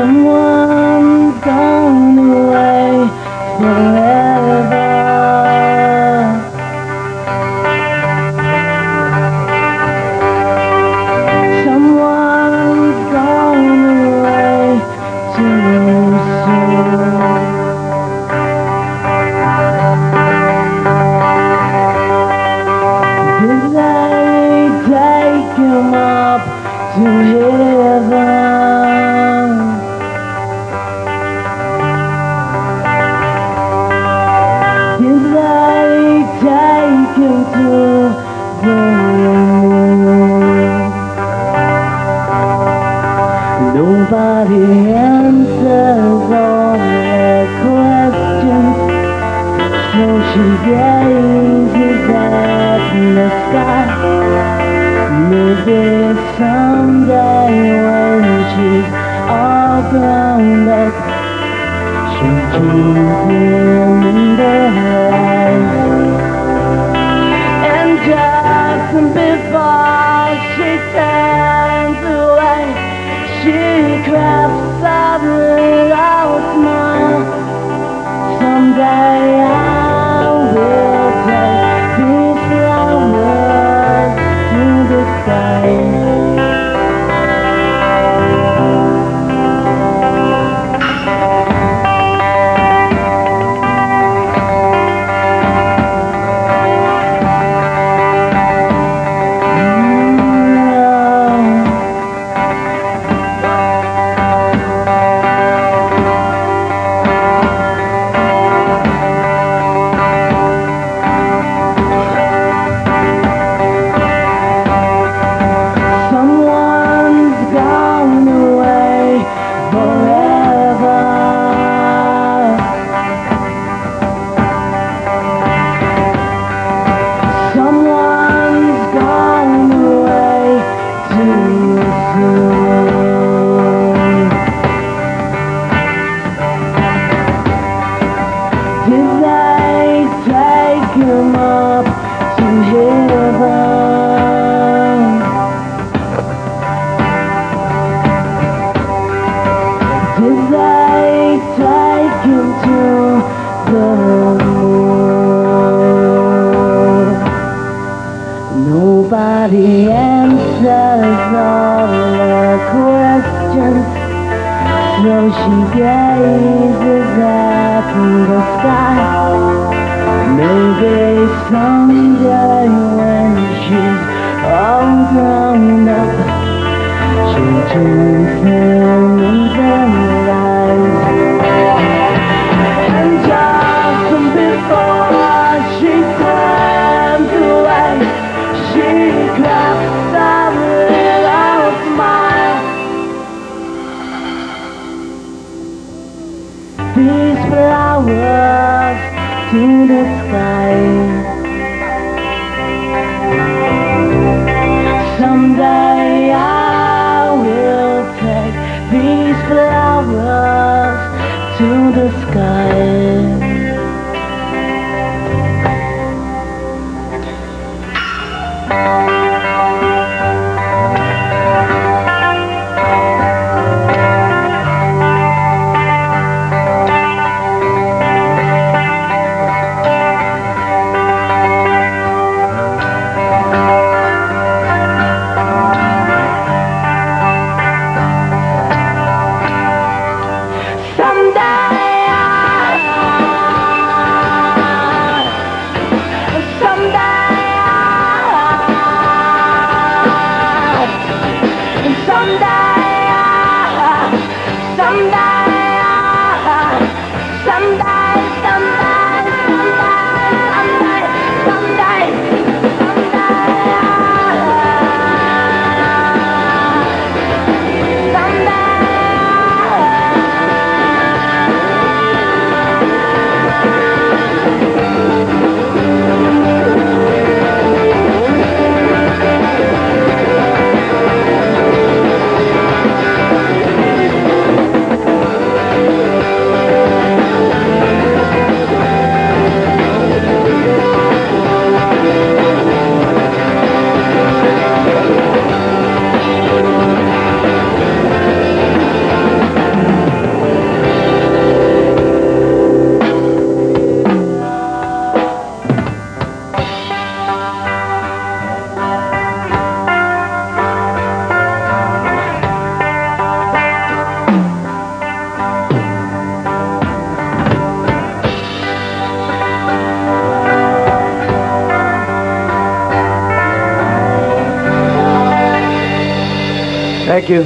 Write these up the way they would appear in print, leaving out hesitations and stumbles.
Someone's gone away forever. Someone's gone away too soon. Did they take him up to heaven? Did they take him to the moon? Nobody answers all their questions, so she gazes at the sky. Maybe someday when she's all grown up, she'll keep him in her eyes. And just before she turns away, she crafts a little smile. Someday I will take these flowers to the sky. Did they take him up to heaven? Did they take him to the moon? Nobody answers all her questions, so she gazes at the sky. Maybe someday when she's all grown up, she'll keep him in her eyes. And just before she turns away, she crafts a little smile. These flowers to the sky. Someday I will take these flowers to the sky. Someday Thank you.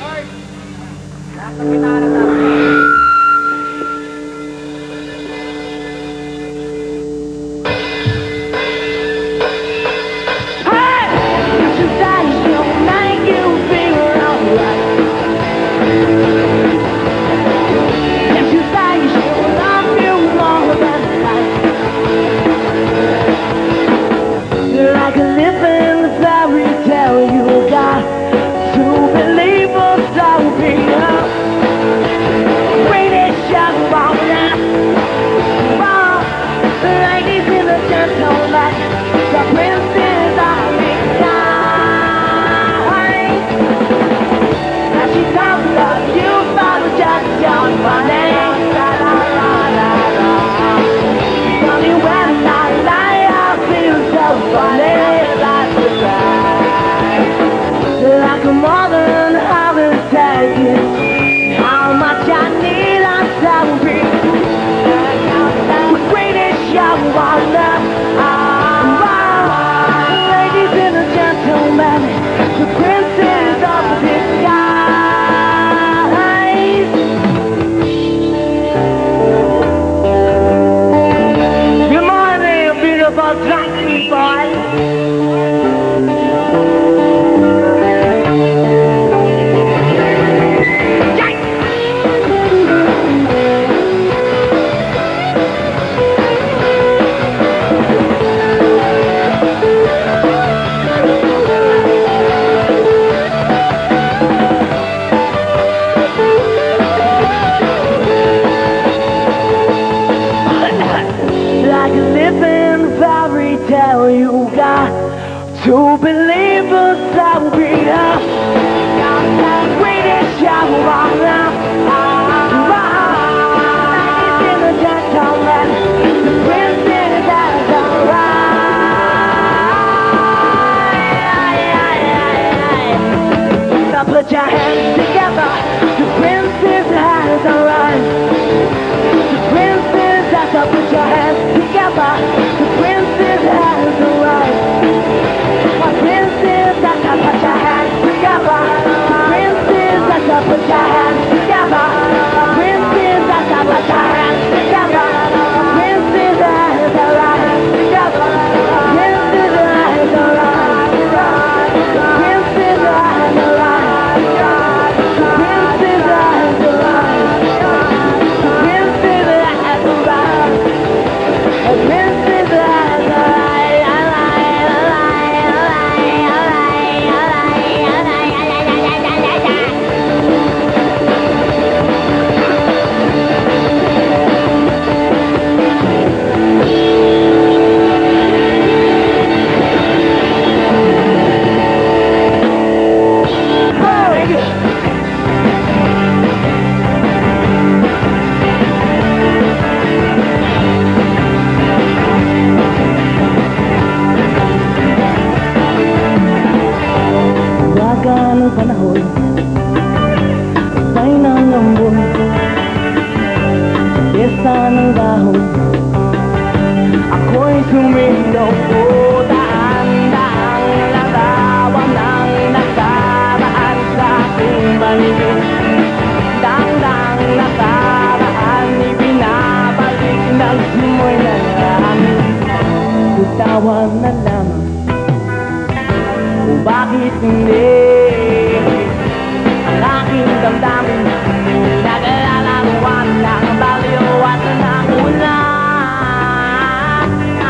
To believe us that will be us. Greatest show of love. Ladies and the gentlemen, the princess has arrived. Now put your hands together. The princess has arrived. The princess has to put your hands together. The princess has arrived. Princess, that's how put your hands together. Princess, that's how put your hands together. Princess, that's how put your hands together. Princess, that's how right together. Princess, that's how right. Princess, that's how right. Princess, that's how right. Princess, that's how right. Princess, that's how right. Panahon ay nangambon Piyesta ng dahon Ako'y sumilaw po Daan-daang larawan ng nakaraan sa aking paligid Daan-daang nakaraan ibinabalik ng simoy na langit Bitawan na lamang kung bakit hindi ang aking damdamin naglalarawan ng baliw at ng ulan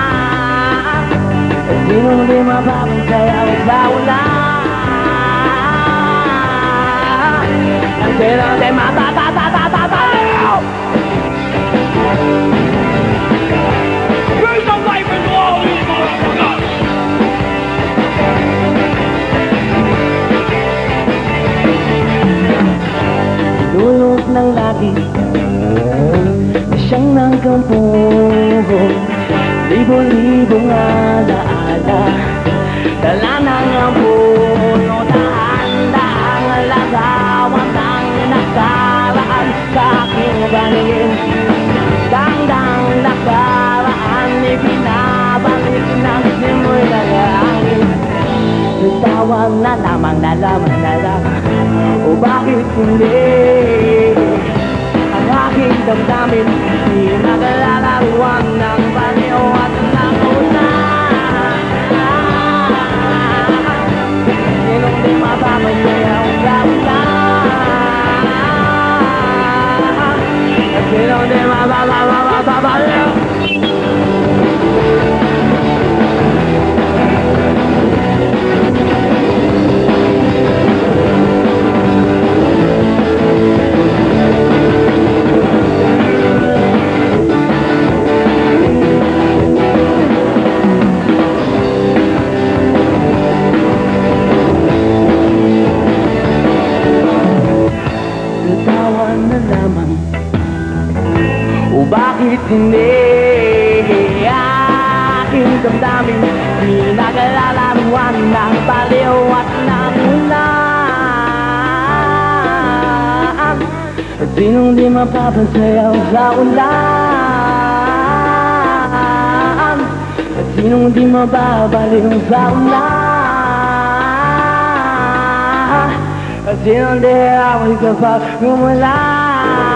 Sinong di mapapansayaw sa ulan Ang sinong di mapapapapapapaw Raise the life and all these motherfuckers Dulot ng langit na siyang nanggampong Libo-libong alaala Dala ng ampun o daan-daang larawan ng nakaraan sa aking paningin Dang-dang nakaraan ibinabalik ng simoy na langit Bitawan na lamang bakit hindi ang aking damdamin di naglalarawan ng baliw at nakuna. Sinong di mapapasayaw sa ulan? Sinong di mapapasayaw? Bitawan na lamang o bakit hindi aking damdamin di naglalarawan ng baliw at ng ulan. Sinong di mapapasayaw sa ulan? Sinong di mababaliw sa ulan? Sinong di amoy kapag umulan?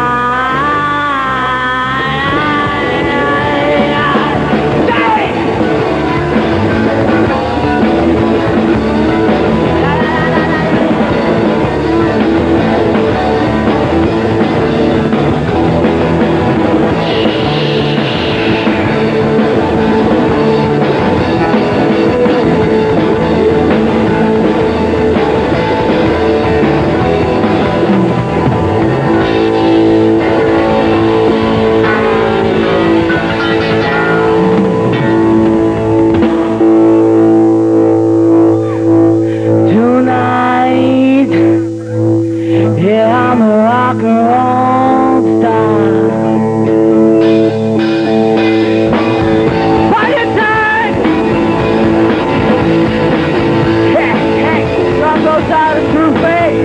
Yeah, I'm a rock and roll star. Fire time! Hey, hey, rock goes out of true faith.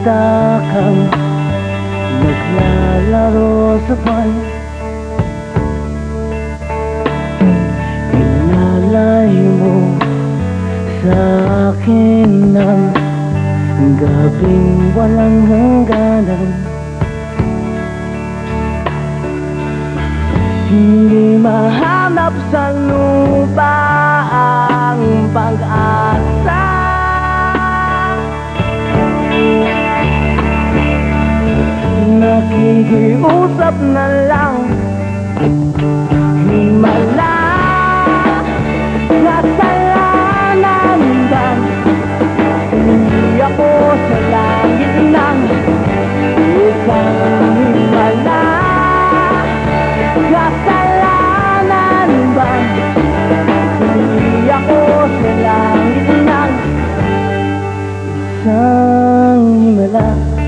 Makita kang naglalaro sa buwan, inalay mo sa akin ng gabing walang hangganan. Hindi mahanap sa lupa ang pag-asa. Nakikiusap na lang, himala, kasalanan ba? Hindi ako sa langit ng isang himala. Kasalanan ba? Hindi ako sa langit ng isang himala.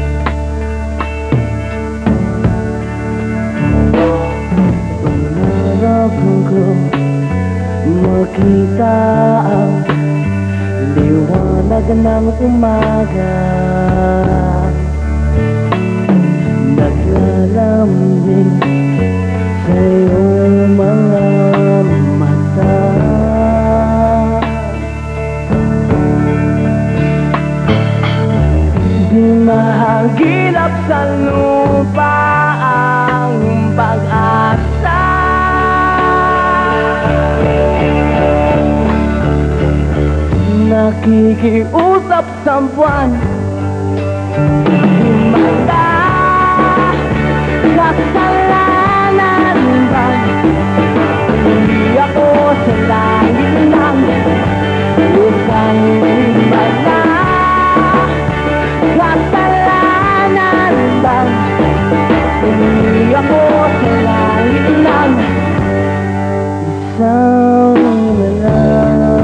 Makita ang liwanag ng umaga, naglalambing sa iyong mga mata. Di mahagilap sa lupa ang pag-asa. Nakikiusap sa buwan, himala, kasalanan ba? Hindi ako sa langit ng isang himala. Kasalanan ba? Hindi ako sa langit ng isang himala.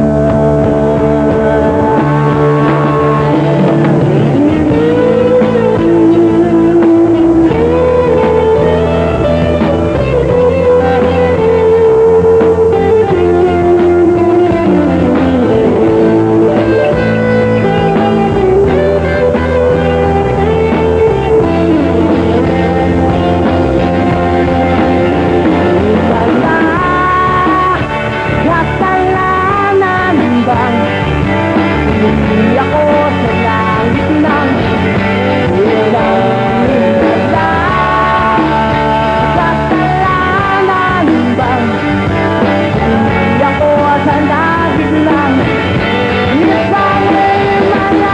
Hindi ako sa langit ng isang himala. Kasalanan ba? Hindi ako sa langit ng isang himala.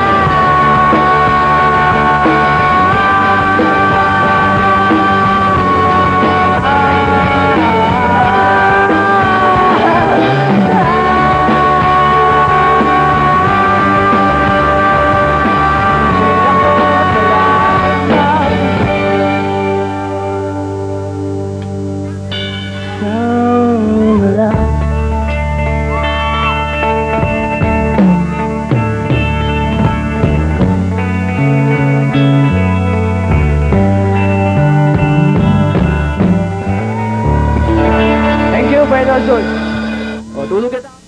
Thank you, Final George. O, tulog kita.